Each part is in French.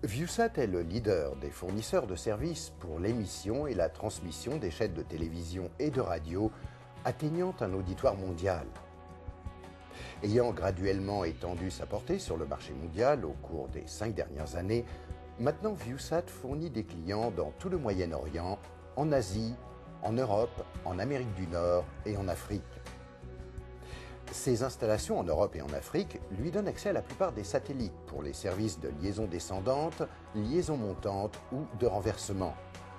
Viewsat est le leader des fournisseurs de services pour l'émission et la transmission des chaînes de télévision et de radio atteignant un auditoire mondial. Ayant graduellement étendu sa portée sur le marché mondial au cours des 5 dernières années, maintenant Viewsat fournit des clients dans tout le Moyen-Orient, en Asie, en Europe, en Amérique du Nord et en Afrique. Ces installations en Europe et en Afrique lui donnent accès à la plupart des satellites pour les services de liaison descendante, liaison montante ou de renversement.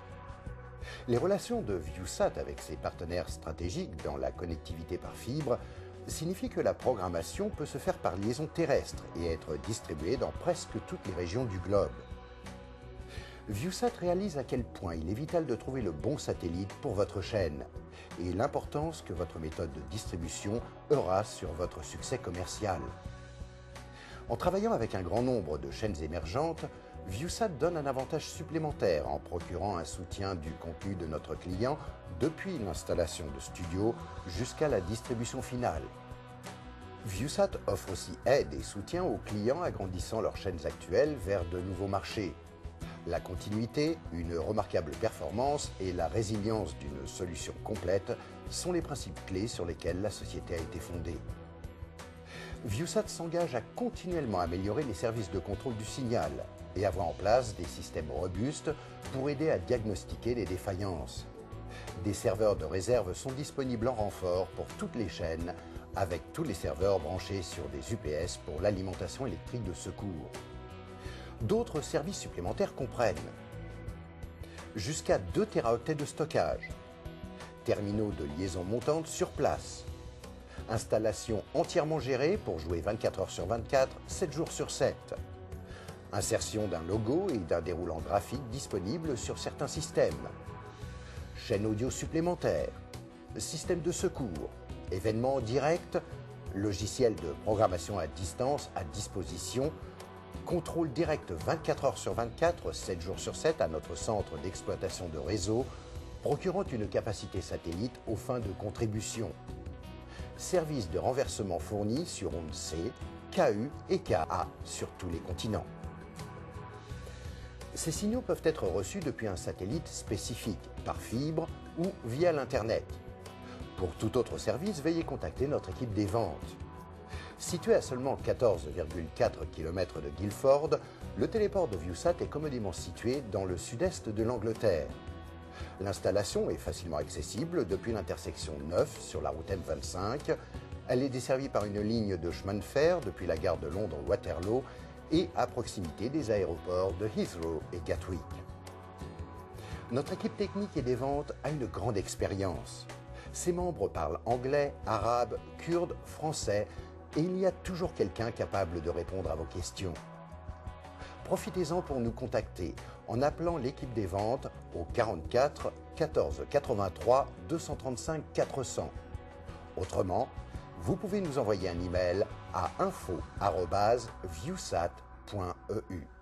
Les relations de Viewsat avec ses partenaires stratégiques dans la connectivité par fibre signifient que la programmation peut se faire par liaison terrestre et être distribuée dans presque toutes les régions du globe. Viewsat réalise à quel point il est vital de trouver le bon satellite pour votre chaîne et l'importance que votre méthode de distribution aura sur votre succès commercial. En travaillant avec un grand nombre de chaînes émergentes, Viewsat donne un avantage supplémentaire en procurant un soutien du contenu de notre client depuis l'installation de studio jusqu'à la distribution finale. Viewsat offre aussi aide et soutien aux clients agrandissant leurs chaînes actuelles vers de nouveaux marchés. La continuité, une remarquable performance et la résilience d'une solution complète sont les principes clés sur lesquels la société a été fondée. Viewsat s'engage à continuellement améliorer les services de contrôle du signal et avoir en place des systèmes robustes pour aider à diagnostiquer les défaillances. Des serveurs de réserve sont disponibles en renfort pour toutes les chaînes, avec tous les serveurs branchés sur des UPS pour l'alimentation électrique de secours. D'autres services supplémentaires comprennent jusqu'à 2 Teraoctets de stockage, terminaux de liaison montante sur place, installation entièrement gérée pour jouer 24 heures sur 24, 7 jours sur 7, insertion d'un logo et d'un déroulant graphique disponible sur certains systèmes, chaîne audio supplémentaire, système de secours, événements en direct, logiciel de programmation à distance à disposition, contrôle direct 24 heures sur 24, 7 jours sur 7 à notre centre d'exploitation de réseau, procurant une capacité satellite aux fins de contribution. Service de renversement fourni sur ondes C, KU et KA sur tous les continents. Ces signaux peuvent être reçus depuis un satellite spécifique, par fibre ou via l'Internet. Pour tout autre service, veuillez contacter notre équipe des ventes. Situé à seulement 14,4 km de Guildford, le téléport de Viewsat est commodément situé dans le sud-est de l'Angleterre. L'installation est facilement accessible depuis l'intersection 9 sur la route M25. Elle est desservie par une ligne de chemin de fer depuis la gare de Londres Waterloo et à proximité des aéroports de Heathrow et Gatwick. Notre équipe technique et des ventes a une grande expérience. Ses membres parlent anglais, arabe, kurde, français, et il y a toujours quelqu'un capable de répondre à vos questions. Profitez-en pour nous contacter en appelant l'équipe des ventes au 44 14 83 235 400. Autrement, vous pouvez nous envoyer un email à info@viewsat.eu.